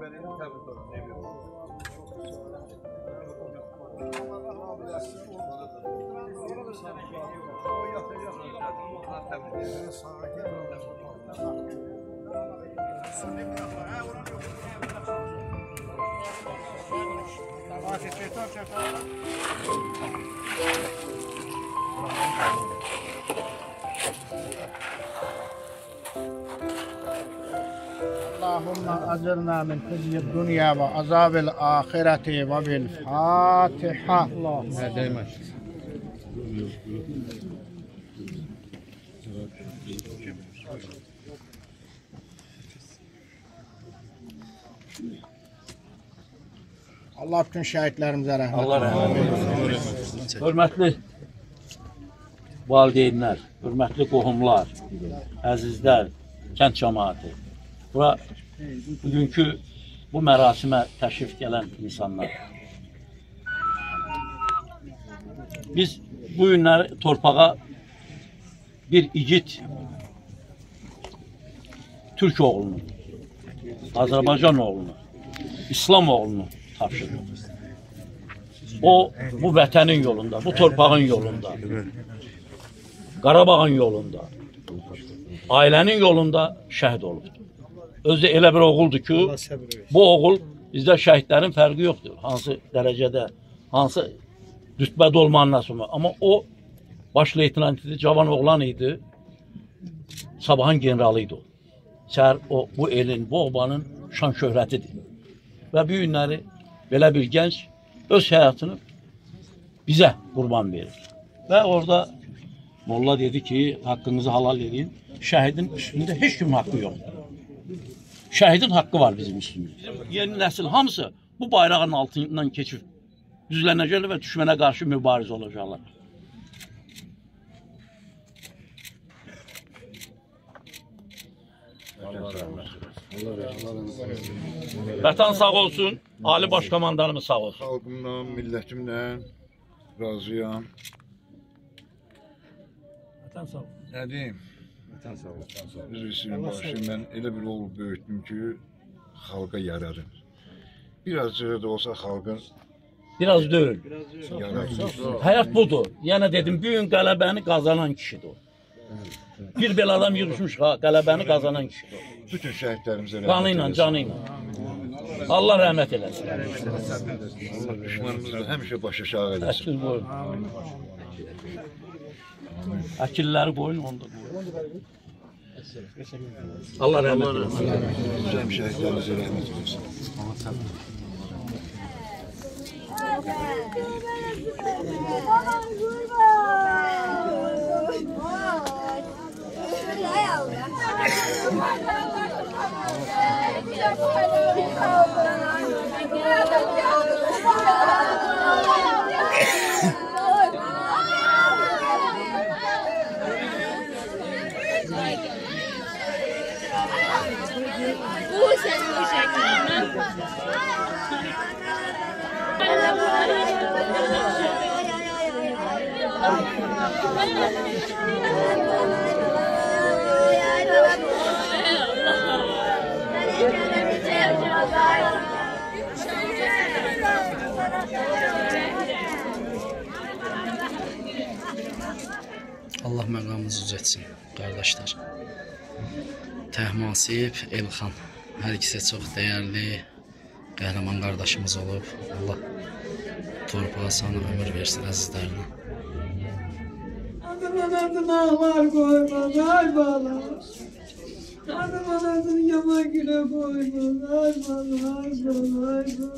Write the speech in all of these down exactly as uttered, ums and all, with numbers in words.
اللهم أجرنا من خزي الدنيا وعذاب الآخرة وبالفاتحة. اللهم Allah bütün şəhidlərimizə rəhmət. Allah rəhmət eylesin. Hörmətli valideynlər, hörmətli qohumlar, əzizlər, kənd cəmaatı. Bura bugünkü bu mərasimə təşrif gələn insanlar. Biz bu günləri torpağa bir igid Türk oğlunu, Azərbaycan oğlunu, İslam oğlunu tapşırır. O, bu vətənin yolunda, bu torpağın yolunda, Qarabağın yolunda, ailənin yolunda şəhid olubdur. Özü elə bir oğuldur ki, bu oğul bizdə şəhidlərin fərqi yoxdur. Hansı dərəcədə, hansı rütbədə olmanın asımı. Amma o, baş leytenant idi, cavan oğlan idi, sabahın generalı idi o. Səhər o, bu elin, bu obanın şan şöhrətidir. Və bu günləri belə bir gənc öz həyatını bizə qurban verir. Və orada molla dedi ki, haqqınızı halal edin, şəhidin üstündə heç kimin haqqı yoxdur. Şəhidin haqqı var bizim üstümüzdə. Bizim yeni nəsil hamısı bu bayrağın altından keçib düzlənəcəklər və düşmənə qarşı mübarizə olacaqlar. Vətən sağ olsun, Ali Baş Komandanımız sağ olsun. Xalqımdan, millətimdən razıyam. Vətən sağ olsun. Nə deyim? Vətən sağ olsun. Üzrəsinin başı, mən elə bir oğul böyütdüm ki, xalqa yaradım. Birazcığı da olsa xalqın Biraz deyil. yaradım. Həyat budur. Yəni dedim, bir gün qələbəni qazanan kişidir o. Bir belə adam yığışmış, qələbəni qazanan kişidir o. Bütün şəhidlərimizə rəhmət Qanı ilə, canı ilə. Allah rəhmət eləsin. Allah düşmanımızı da həmişə baş aşağı eləsin. Əkil qoyun. Əkilləri qoyun, onda qoyun. Allah rəhmət eləsin. Bizim şəhidlərimizə rəhmət eləsin. Allah məqamınızı üzətsin, qardaşlar. Təhmasib, Elxan, hər ikisi çox dəyərli, qəhrəman qardaşımız olub. Allah torpağa sana ömür versin əzizlərinə. Adımın adını ağlar koymaz, ay bala. Adımın adını yaman güne koymaz, ay bala, ay bala, ay bala.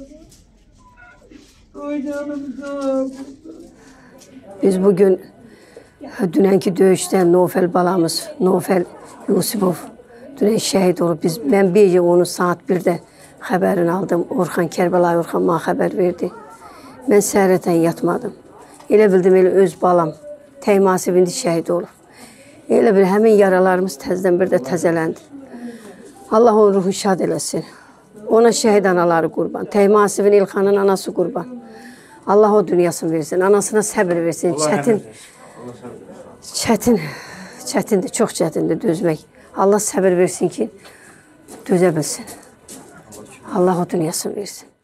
Oy canım sağ ol. Biz bugün dünənki döyüşdən Nofel balamız, Nofel Yusifov dünən şəhid olub. Biz, mən bir gece onu saat birdə xəbərini aldım. Orxan, Kərbəlayi Orxan mənə xəbər verdi. Mən səhərətən yatmadım. Elə bildim, elə öz balam. Təhmasib indi şəhid olub. Elə bir həmin yaralarımız təzdən bir də təzələndi. Allah onun ruhu şad eləsin. Ona şəhid anaları qurban. Təhmasibin, İlxanın anası qurban. Allah o dünyasını versin. Anasına səbir versin. Çətin, çətin, çətindir, çox çətindir dözmək. Allah səbir versin ki, dözə bilsin. Allah o dünyasını versin.